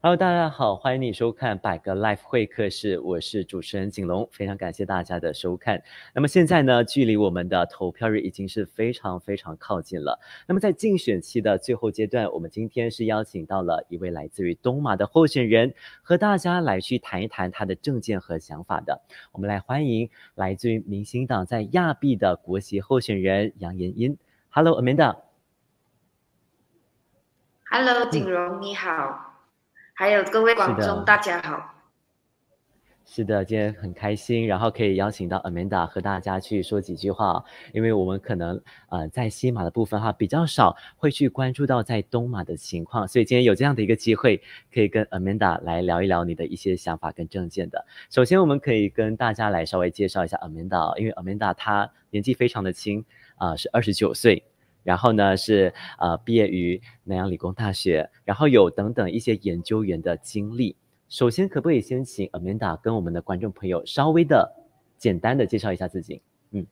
Hello，大家好，欢迎你收看百个 Life 会客室，我是主持人景龙，非常感谢大家的收看。那么现在呢，距离我们的投票日已经是非常非常靠近了。那么在竞选期的最后阶段，我们今天是邀请到了一位来自于东马的候选人，和大家来去谈一谈他的政见和想法的。我们来欢迎来自于民进党在亚庇的国席候选人杨延英。Hello Amanda。 Hello，景荣你好，还有各位观众， 是的。 大家好。 是的，今天很开心，然后可以邀请到 Amanda 和大家去说几句话，因为我们可能在西马的部分哈比较少会去关注到在东马的情况，所以今天有这样的一个机会，可以跟 Amanda 来聊一聊你的一些想法跟政见的。首先，我们可以跟大家来稍微介绍一下 Amanda，因为 Amanda 她年纪非常的轻是29岁。然后呢是毕业于南洋理工大学，然后有等等一些研究员的经历。首先，可不可以先请 Amanda 跟我们的观众朋友稍微的简单的介绍一下自己？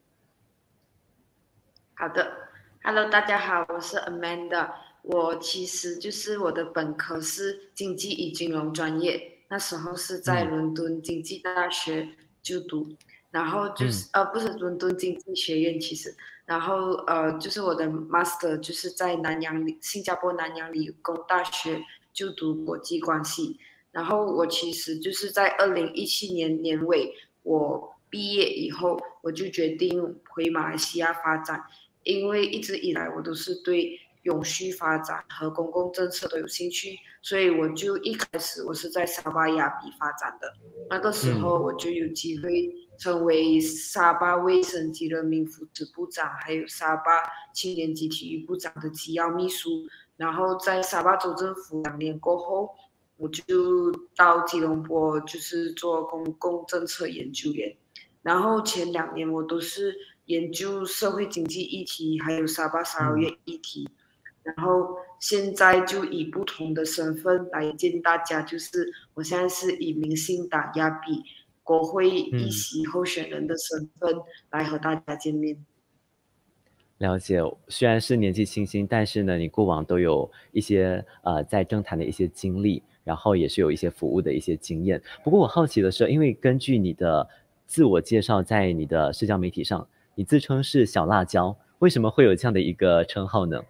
好的，Hello，大家好，我是 Amanda。我其实就是我的本科是经济与金融专业，那时候是在伦敦经济大学就读，然后就是不是伦敦经济学院其实，然后就是我的 Master 就是在新加坡南洋理工大学就读国际关系。然后我其实就是在2017年年尾，我毕业以后，我就决定回马来西亚发展，因为一直以来我都是对永续发展和公共政策都有兴趣，所以我就一开始我是在沙巴亚庇发展的，那个时候我就有机会成为沙巴卫生及人民福祉部长，还有沙巴青年及体育部长的机要秘书，然后在沙巴州政府2年过后。我就到吉隆坡，就是做公共政策研究员。然后前2年我都是研究社会经济议题，还有沙巴沙捞越议题。然后现在就以不同的身份来见大家，就是我现在是以民进党亚庇国会议席候选人的身份来和大家见面。 了解，虽然是年纪轻轻，但是呢，你过往都有一些在政坛的一些经历，然后也是有一些服务的一些经验。不过我好奇的是，因为根据你的自我介绍，在你的社交媒体上，你自称是小辣椒，为什么会有这样的一个称号呢？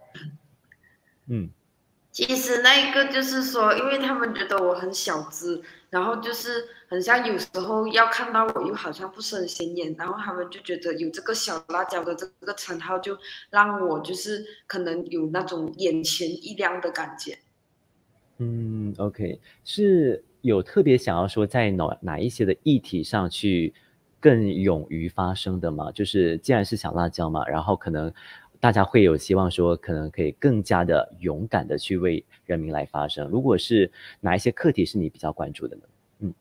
其实那一个就是说，因为他们觉得我很小资，然后就是很像有时候要看到我又好像不是很显眼，然后他们就觉得有这个小辣椒的这个称号，就让我就是可能有那种眼前一亮的感觉。 OK，是有特别想要说在哪一些的议题上去更勇于发声的吗？就是既然是小辣椒嘛，然后可能大家会有希望说，可能可以更加的勇敢的去为人民来发声。如果是哪一些课题是你比较关注的呢？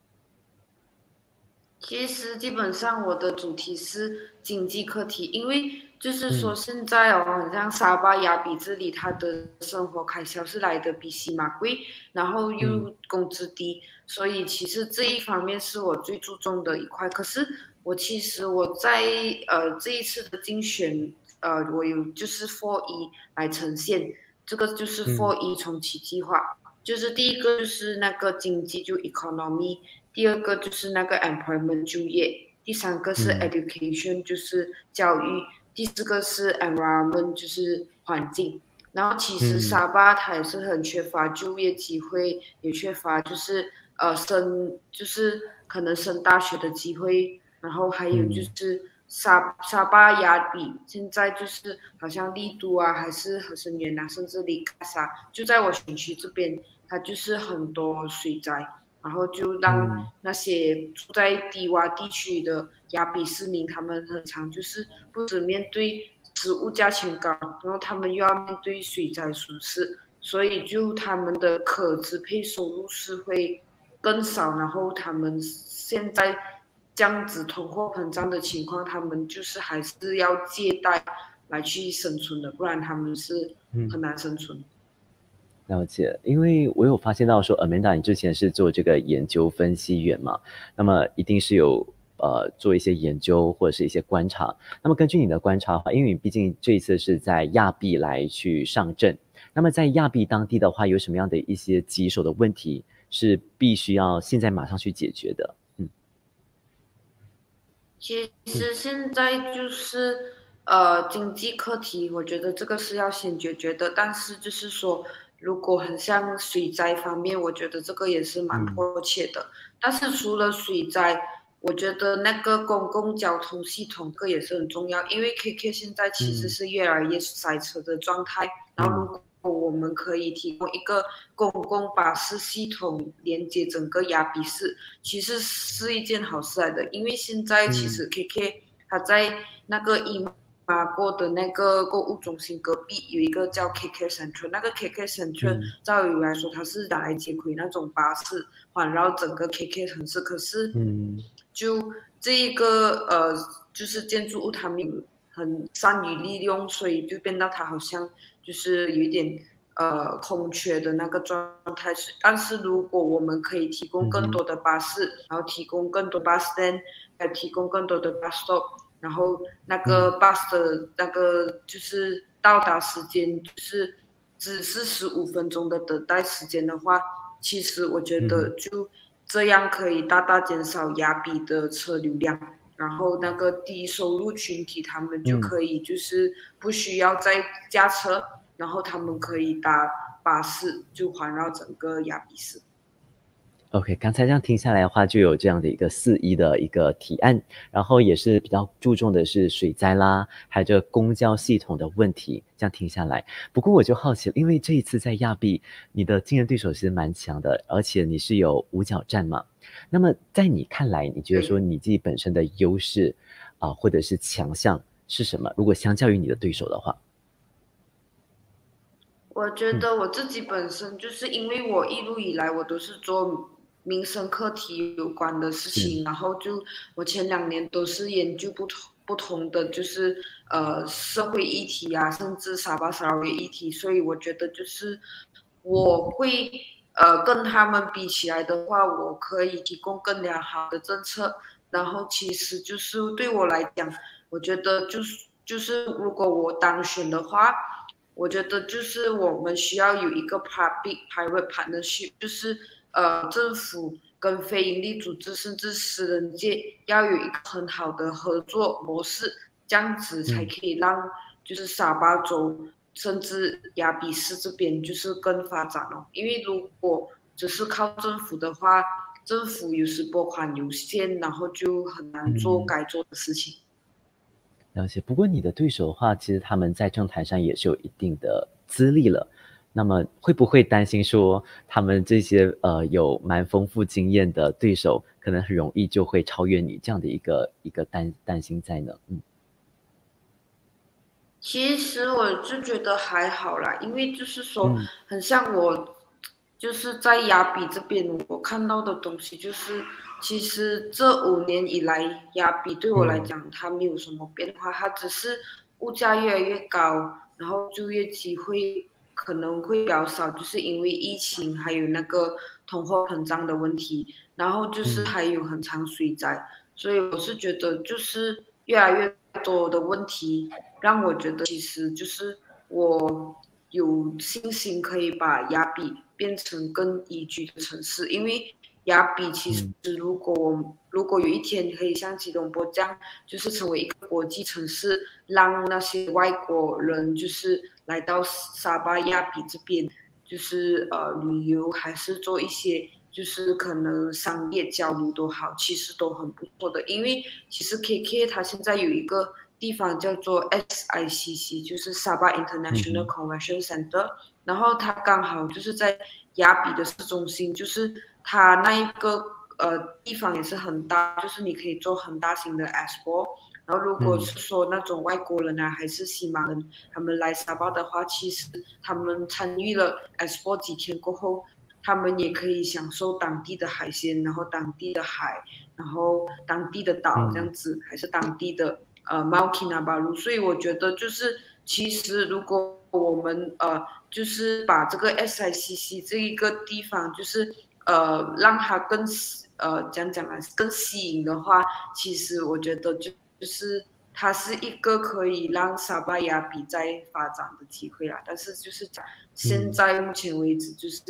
其实基本上我的主题是经济课题，因为就是说现在哦，好像沙巴亚比这里，他的生活开销是来的比西马贵，然后又工资低，所以其实这一方面是我最注重的一块。可是其实我在这一次的竞选，我有就是 4E 来呈现，这个就是 4E 重启计划，就是第一个就是那个经济就 economy。第二个就是那个 employment 就业，第三个是 education 就是教育，第四个是 environment 就是环境。然后其实沙巴它也是很缺乏就业机会，也缺乏就是就是可能升大学的机会，然后还有就是沙巴亚比现在就是好像丽都啊，还是合生元啊，甚至里卡萨，就在我选区这边，它就是很多水灾。然后就让那些住在低洼地区的亚比市民，他们很常就是不止面对食物价钱高，然后他们又要面对水灾损失，所以就他们的可支配收入是会更少，然后他们现在这样子通货膨胀的情况，他们就是还是要借贷来去生存的，不然他们是很难生存。 了解，因为我有发现到说，Amanda，你之前是做这个研究分析员嘛，那么一定是有做一些研究或者是一些观察。那么根据你的观察的话，因为你毕竟这一次是在亚庇来去上阵，那么在亚庇当地的话，有什么样的一些棘手的问题是必须要现在马上去解决的？ 其实现在就是经济课题，我觉得这个是要先解决的。但是就是说，如果很像水灾方面，我觉得这个也是蛮迫切的。但是除了水灾，我觉得那个公共交通系统这个也是很重要，因为 KK 现在其实是越来越塞车的状态。然后如果我们可以提供一个公共巴士系统连接整个亚比市，其实是一件好事来的。因为现在其实 KK 它在那个伊马过的那个购物中心隔壁有一个叫 KK Central， 那个 KK Central 照理来说它是拿来接轨那种巴士环绕整个 KK 城市，可是就这一个就是建筑物他们很善于利用，所以就变到它好像就是有一点空缺的那个状态。但是如果我们可以提供更多的巴士，然后提供更多 bus stand， 还提供更多的 bus stop， 然后那个 bus 的那个就是到达时间就是只是15分钟的等待时间的话，其实我觉得就这样可以大大减少亚比的车流量。然后那个低收入群体，他们就可以就是不需要再驾车，然后他们可以搭巴士，就环绕整个亚比市。 OK， 刚才这样听下来的话，就有这样的一个4E的一个提案，然后也是比较注重的是水灾啦，还有这个公交系统的问题。这样听下来，不过我就好奇了，因为这一次在亚庇，你的竞争对手其实蛮强的，而且你是有五角战嘛。那么在你看来，你觉得说你自己本身的优势或者是强项是什么？如果相较于你的对手的话， 我觉得我自己本身就是因为我一路以来我都是做民生课题有关的事情，然后就我前2年都是研究不同的就是社会议题啊，甚至沙巴沙拉越议题，所以我觉得就是我会跟他们比起来的话，我可以提供更良好的政策。然后其实就是对我来讲，我觉得就是如果我当选的话，我觉得就是我们需要有一个 public-private partnership，就是政府跟非营利组织甚至私人界要有一个很好的合作模式，这样子才可以让就是沙巴州甚至亚比市这边就是更发展哦。因为如果只是靠政府的话，政府有时拨款有限，然后就很难做该做的事情。 了解。不过你的对手的话，其实他们在政坛上也是有一定的资历了。那么会不会担心说，他们这些有蛮丰富经验的对手，可能很容易就会超越你这样的一个担心在呢？ 其实我就觉得还好啦，因为就是说，很像我就是在亚比这边，我看到的东西就是，其实这5年以来，亚比对我来讲，它没有什么变化，它只是物价越来越高，然后就业机会可能会比较少，就是因为疫情还有那个通货膨胀的问题，然后就是还有很长水灾，所以我是觉得就是越来越多的问题。让我觉得其实就是我有信心可以把亚比变成更宜居的城市，因为亚比其实如果有一天可以像吉隆坡这样，就是成为一个国际城市，让那些外国人就是来到沙巴亚比这边，就是旅游还是做一些就是可能商业交流都好，其实都很不错的。因为其实 KK 它现在有一个地方叫做 SICC， 就是沙巴 International Convention Center，然后它刚好就是在亚比的市中心，就是它那一个地方也是很大，就是你可以做很大型的 expo。然后如果是说那种外国人啊，还是西马人，他们来沙巴的话，其实他们参与了 expo 几天过后，他们也可以享受当地的海鲜，然后当地的海，然后当地的岛这样子，还是当地的Mount Kinabalu。所以我觉得就是其实如果我们就是把这个 SICC 这一个地方就是让它更讲啊更吸引的话，其实我觉得就是它是一个可以让沙巴亚比再发展的机会啦。但是就是讲现在目前为止就是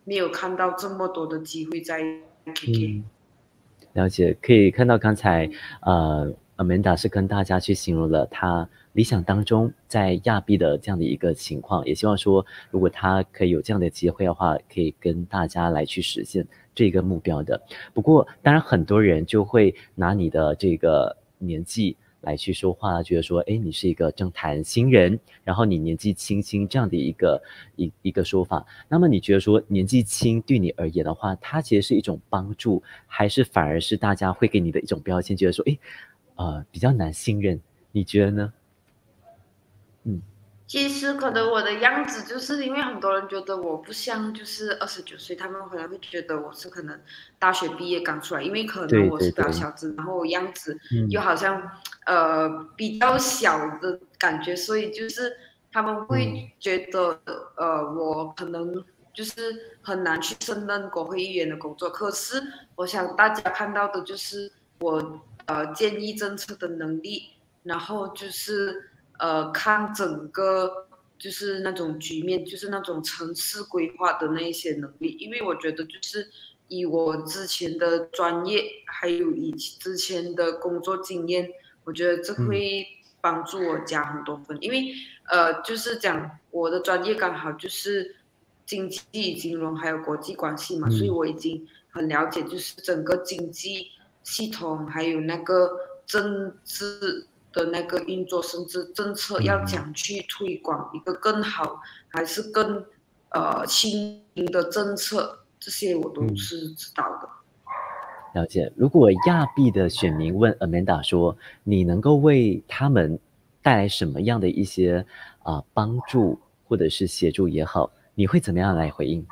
没有看到这么多的机会在 KK。 了解，可以看到刚才Amanda 是跟大家去形容了她理想当中在亚庇的这样的一个情况，也希望说如果她可以有这样的机会的话，可以跟大家来去实现这个目标的。不过当然很多人就会拿你的这个年纪来去说话，觉得说，哎，你是一个政坛新人，然后你年纪轻轻这样的一个说法。那么你觉得说年纪轻对你而言的话，它其实是一种帮助，还是反而是大家会给你的一种标签，觉得说，哎，比较难信任？你觉得呢？嗯其实可能我的样子就是因为很多人觉得我不像就是29岁，他们可能会觉得我是可能大学毕业刚出来，因为可能我是比较对对对， 小资，然后我样子又嗯好像比较小的感觉，所以就是他们嗯会觉得我可能就是很难去胜任国会议员的工作。可是我想大家看到的就是我建议政策的能力，然后就是看整个就是那种局面，就是那种城市规划的那一些能力，因为我觉得就是以我之前的专业，还有以之前的工作经验，我觉得这嗯会帮助我加很多分，因为就是讲我的专业刚好就是经济、金融还有国际关系嘛，所以嗯我已经很了解，就是整个经济系统还有那个政治的那个运作，甚至政策要嗯。 讲去推广一个更好还是更新颖的政策，这些我都嗯是知道的。 了解。如果亚裔的选民问 Amanda 说，你能够为他们带来什么样的一些帮助或者是协助也好，你会怎么样来回应？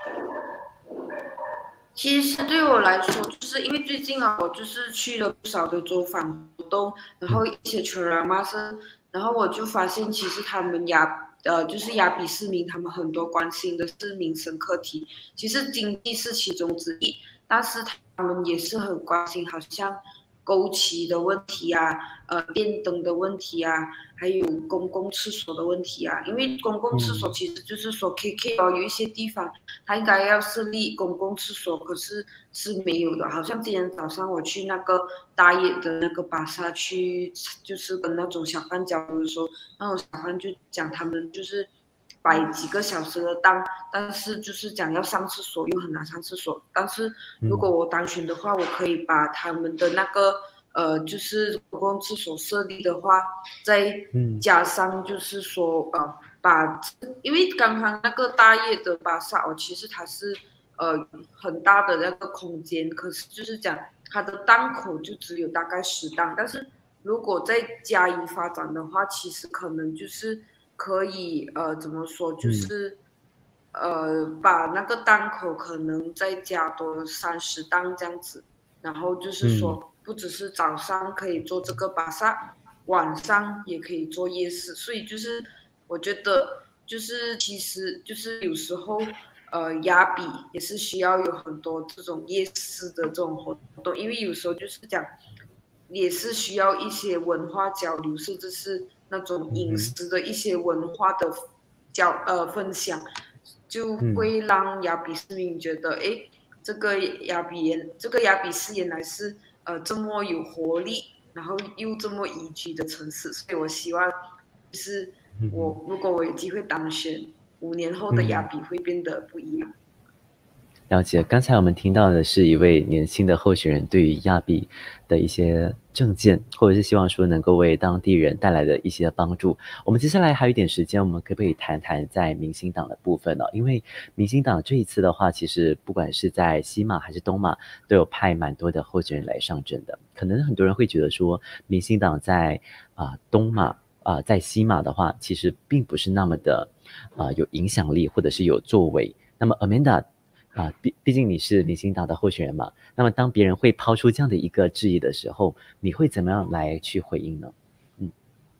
其实对我来说，就是因为最近啊，我就是去了不少的走访活动，然后嗯一些全人嘛是，然后我就发现，其实他们就是亚比市民，他们很多关心的是民生课题，其实经济是其中之一，但是他们也是很关心，好像枸杞的问题啊，电灯的问题啊，还有公共厕所的问题啊，因为公共厕所嗯其实就是说 KK 哦，有一些地方它应该要设立公共厕所，可是是没有的。好像今天早上我去那个大野的那个巴萨去，就是跟那种小贩交流的时候，那种小贩就讲他们就是摆几个小时的档，但是就是讲要上厕所又很难上厕所。但是如果嗯我当选的话，我可以把他们的那个就是公共厕所设立的话，再嗯加上就是说把，因为刚刚那个大叶的巴萨哦，其实它是很大的那个空间，可是就是讲它的档口就只有大概10档，但是如果再加以发展的话，其实可能就是可以怎么说，就嗯是把那个档口可能再加多30档这样子，然后就是嗯说不只是早上可以做这个巴萨，晚上也可以做夜市，所以就是我觉得就是其实就是有时候亚比也是需要有很多这种夜市的这种活动，因为有时候就是讲也是需要一些文化交流，甚至是那种饮嗯食的一些文化的分享，就嗯。 会让亚比市民觉得，诶，这个亚比市原来是这么有活力，然后又这么宜居的城市，所以我希望就是嗯如果我有机会当选，5年后的亚嗯。 比会变得不一样。 了解，刚才我们听到的是一位年轻的候选人对于亚庇的一些政见，或者是希望说能够为当地人带来的一些帮助。我们接下来还有一点时间，我们可不可以谈谈在明星党的部分呢？因为明星党这一次的话，其实不管是在西马还是东马，都有派蛮多的候选人来上阵的。可能很多人会觉得说，明星党在东马在西马的话，其实并不是那么的有影响力，或者是有作为。那么 Amanda 毕竟你是明星党的候选人嘛，那么当别人会抛出这样的一个质疑的时候，你会怎么样来去回应呢？嗯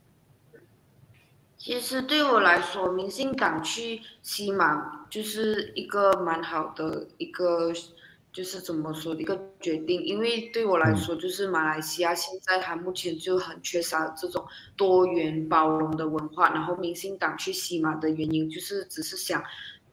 其实对我来说，民进党去西马就是一个蛮好的一个，就是怎么说的一个决定。因为对我来嗯说，就是马来西亚现在它目前就很缺少这种多元包容的文化。然后民进党去西马的原因，就是只是想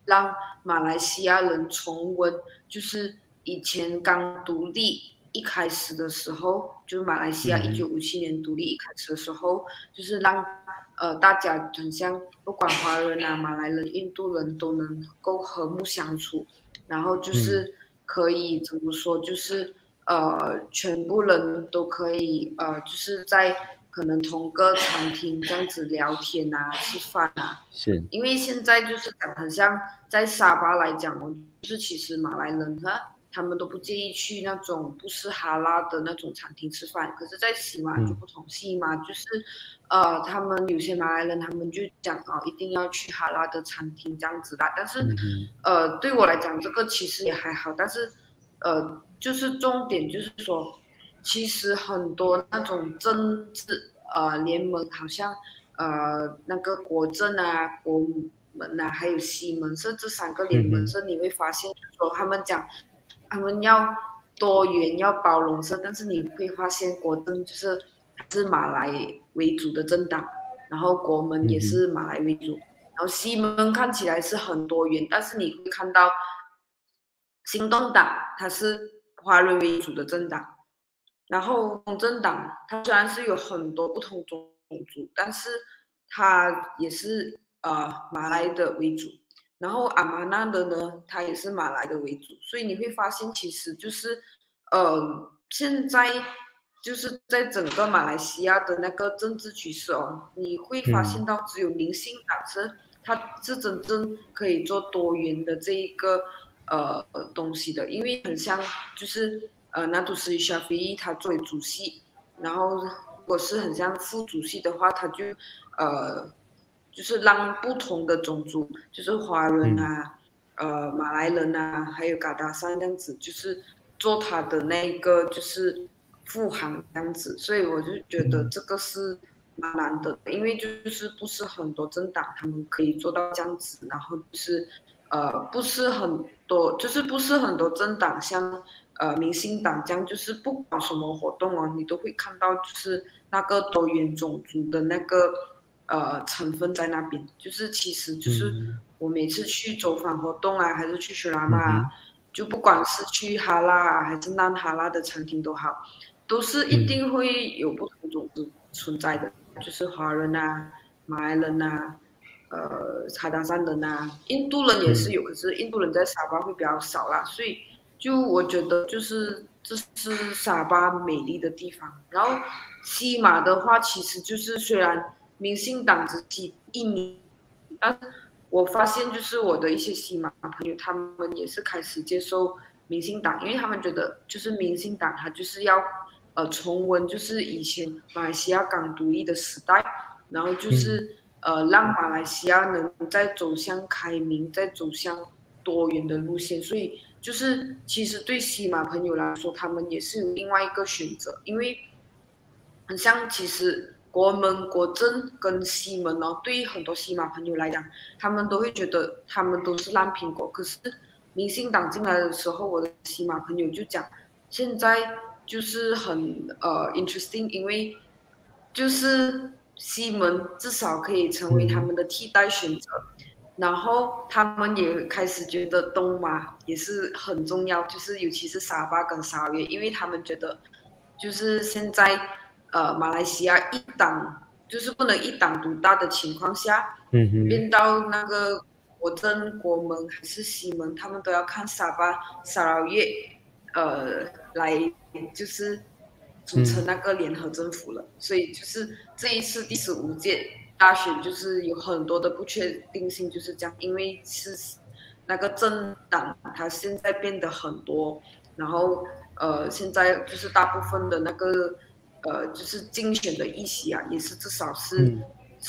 让马来西亚人重温，就是以前刚独立一开始的时候，就是马来西亚1957年独立一开始的时候，就是让大家很像不管华人啊、马来人、印度人都能够和睦相处，然后就是可以怎么说，就是全部人都可以就是在可能同个餐厅这样子聊天啊、吃饭啊。 是， 因为现在就是讲很像在沙巴来讲哦，就是其实马来人他们都不介意去那种不是哈拉的那种餐厅吃饭，可是，在西马就不同，西马就是他们有些马来人他们就讲一定要去哈拉的餐厅这样子的，但是对我来讲这个其实也还好，但是就是重点就是说，其实很多那种政治联盟好像那个国政啊、国门啊，还有西门社这3个联盟社，你会发现说他们讲他们要多元、要包容社，但是你会发现国政是马来为主的政党，然后国门也是马来为主，然后西门看起来是很多元，但是你会看到行动党它是华人为主的政党。然后公正党它虽然是有很多不同种族，但是它也是马来的为主。然后阿玛纳的呢，它也是马来的为主。所以你会发现，其实就是现在就是在整个马来西亚的那个政治局势哦，你会发现到只有民进党它是真正可以做多元的这一个东西的，因为很像就是纳杜斯里沙菲他作为主席，然后如果是很像副主席的话，他就就是让不同的种族，就是华人啊、马来人啊，还有嘎达山这样子，就是做他的那个就是副行这样子，所以我就觉得这个是蛮难的，因为就是不是很多政党他们可以做到这样子，然后就是不是很多，就是不是很多政党像民进党这样，就是不管什么活动哦，你都会看到就是那个多元种族的那个成分在那边，就是其实就是我每次去走访活动啊，还是去雪拉玛，就不管是去哈拉还是non哈拉的餐厅都好，都是一定会有不同种族存在的，就是华人啊、马来人啊。卡达山人啊，印度人也是有，可是印度人在沙巴会比较少啦，所以就我觉得就是这是沙巴美丽的地方。然后西马的话，其实就是虽然民进党只是1年，但是我发现就是我的一些西马朋友，他们也是开始接受民进党，因为他们觉得就是民进党他就是要重温就是以前马来西亚刚独立的时代，然后就是让马来西亚能再走向开明，再走向多元的路线，所以就是其实对西马朋友来说，他们也是有另外一个选择，因为很像其实国门、国政跟西门哦，对于很多西马朋友来讲，他们都会觉得他们都是烂苹果。可是民进党进来的时候，我的西马朋友就讲，现在就是很interesting，因为就是西门至少可以成为他们的替代选择，然后他们也开始觉得东马也是很重要，就是尤其是沙巴跟沙约，因为他们觉得就是现在马来西亚一党就是不能一党独大的情况下，变到那个国政、国门还是西门，他们都要看沙巴、沙劳越来就是组成那个联合政府了，所以就是这一次第15届大选就是有很多的不确定性，就是这样，因为是那个政党它现在变得很多，然后现在就是大部分的那个就是竞选的议席啊，也是至少是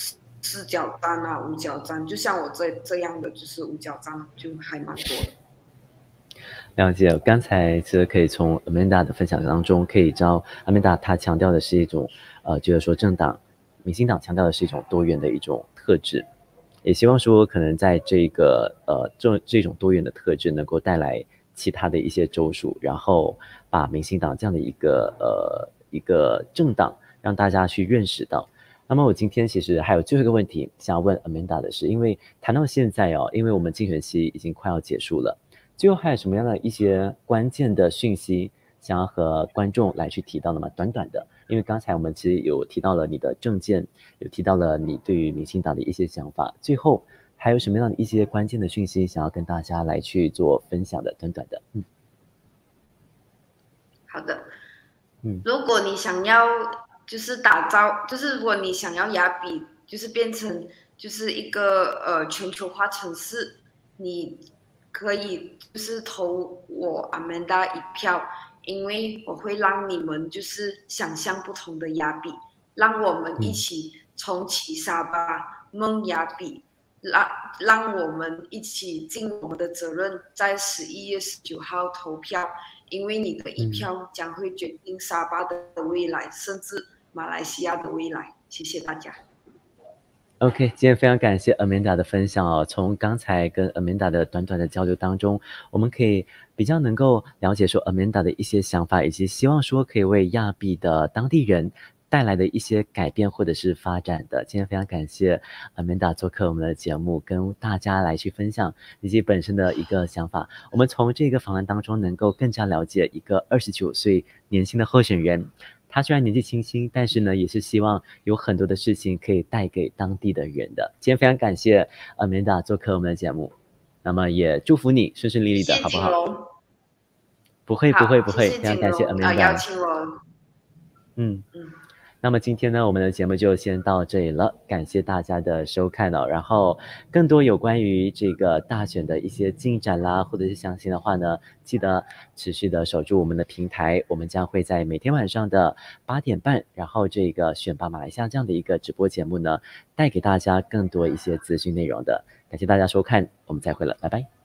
4角战啊、5角战，就像我这样的就是5角战，就还蛮多的。 了解，刚才其实可以从 Amanda 的分享当中可以知道 ，Amanda 她强调的是一种就是说政党，民进党强调的是一种多元的一种特质，也希望说可能在这个这种多元的特质能够带来其他的一些州属，然后把民进党这样的一个政党让大家去认识到， 那么我今天其实还有最后一个问题想要问 Amanda 的是，因为谈到现在哦，因为我们竞选期已经快要结束了，最后还有什么样的一些关键的讯息想要和观众来去提到的吗？短短的，因为刚才我们其实有提到了你的政见，有提到了你对于民进党的一些想法，最后还有什么样的一些关键的讯息想要跟大家来去做分享的？短短的， 好的，如果你想要就是打造，就是如果你想要雅比就是变成就是一个全球化城市，你可以就是投我 Amanda 一票，因为我会让你们就是想象不同的雅比，让我们一起重启沙巴梦雅比，让我们一起尽我们的责任，在11月19号投票。因为你的一票将会决定沙巴的未来，甚至马来西亚的未来。谢谢大家。 OK，今天非常感谢 Amanda 的分享哦。从刚才跟 Amanda 的短短的交流当中，我们可以比较能够了解说 Amanda 的一些想法，以及希望说可以为亚庇的当地人带来的一些改变或者是发展的。今天非常感谢 Amanda 做客我们的节目，跟大家来去分享以及本身的一个想法。我们从这个访谈当中能够更加了解一个29岁年轻的候选人。他虽然年纪轻轻，但是呢，也是希望有很多的事情可以带给当地的人的。今天非常感谢 Amanda 做客我们的节目，那么也祝福你顺顺利利的，好不好？不会，非常感谢 Amanda 邀请我。 那么今天呢，我们的节目就先到这里了，感谢大家的收看哦。然后更多有关于这个大选的一些进展啦，或者是详情的话呢，记得持续的守住我们的平台，我们将会在每天晚上的8点半，然后这个选拔马来西亚这样的一个直播节目呢，带给大家更多一些资讯内容的。感谢大家收看，我们再会了，拜拜。